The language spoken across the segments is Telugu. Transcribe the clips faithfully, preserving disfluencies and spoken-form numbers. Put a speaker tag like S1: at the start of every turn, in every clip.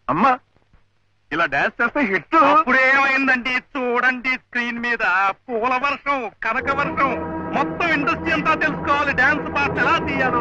S1: అమ్మా ఇలా డాన్స్ చేస్తే హిట్.
S2: ఇప్పుడు ఏమైందండి చూడండి, స్క్రీన్ మీద పూల వర్షం, కనక వర్షం, మొత్తం ఇండస్ట్రీ అంతా తెలుసుకోవాలి డాన్స్ పాటలు ఎలా తీయాలో.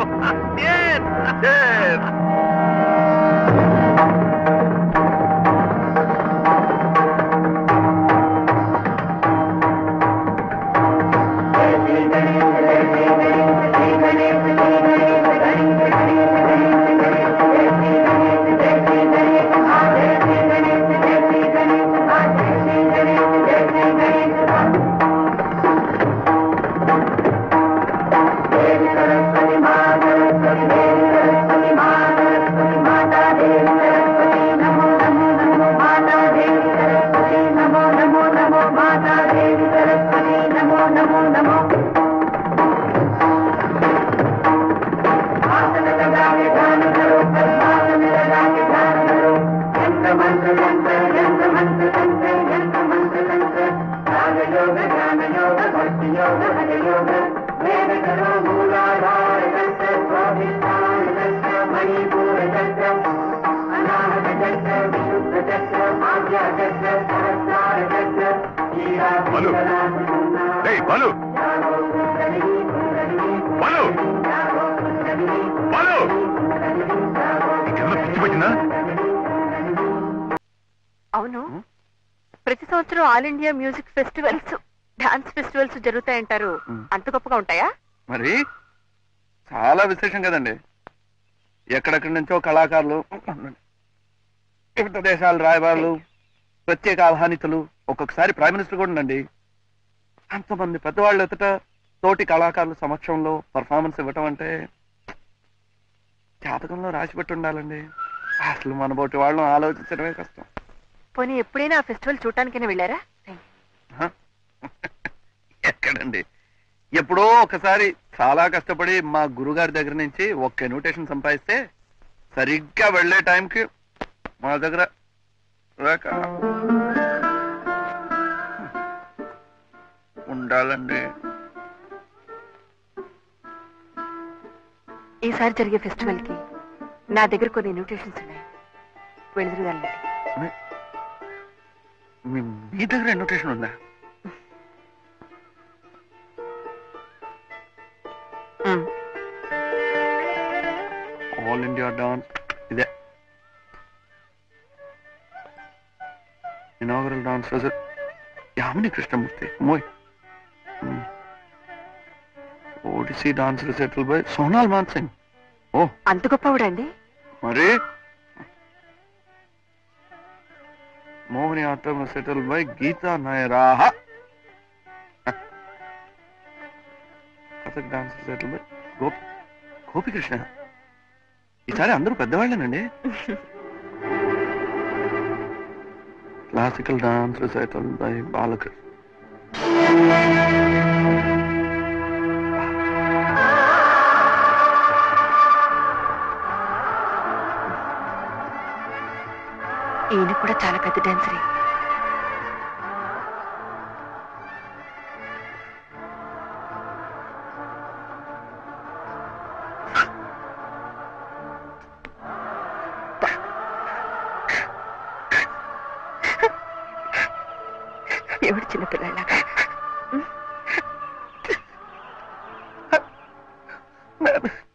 S1: బలు బలు బలు బలు పిచ్చి పట్టిందా?
S3: అవును, ప్రతి సంవత్సరం all India music festivals, dance festivals జరుగుతాయంటారు. అంత గొప్పగా ఉంటాయా?
S4: మరి చాలా విశేషం కదండి. ఎక్కడెక్కడి నుంచో కళాకారులు, వివిధ దేశాల రాయబారులు, ప్రత్యేక ఆహ్వానితులు, ఒక్కొక్కసారి ప్రైమ్ మినిస్టర్ కూడా ఉండండి. అంతమంది పెద్దవాళ్ళు ఎదుట తోటి కళాకారుల సమక్షంలో పర్ఫార్మెన్స్ ఇవ్వటం అంటే జాతకంలో రాసిపెట్టి ఉండాలండి. అసలు మన బోటి వాళ్ళని ఆలోచించడమే కష్టం.
S3: పోనీ ఎప్పుడైనా ఆ ఫెస్టివల్ చూడటానికైనా వెళ్ళారా?
S4: ఎక్కడండి, ఎప్పుడో ఒకసారి చాలా కష్టపడి మా గురుగారి దగ్గర నుంచి ఒక్క ఇన్విటేషన్ సంపాదిస్తే సరిగ్గా వెళ్లే టైంకి మా దగ్గర ఉండాలండి.
S3: ఈసారి జరిగే ఫెస్టివల్ కి నా దగ్గర కొన్ని ఇన్విటేషన్స్ ఉన్నాయి, వెళ్తురుగాలండి.
S4: మీ దగ్గర ఇన్విటేషన్ ఉందా? ఆల్ ఇండియా డాన్స్, ఇదే inaugural dance result, Yamini Krishnamurthy, మోయ్ Odissi dance recital by Sonal Mansingh. ఓ
S3: అంత గొప్పవాడండి.
S4: మరి మోహిని ఆటం రిసైటల్ బై గీతా నాయరాహ. Kathak dance recital by Gopi Gopikrishna. ఈసారి అందరూ పెద్దవాళ్ళేనండి. Classical dance recital by Balakrishna.
S3: ఈయన కూడా చాలా పెద్ద డాన్సరే. ఎవడు చిన్నపిల్లలాగా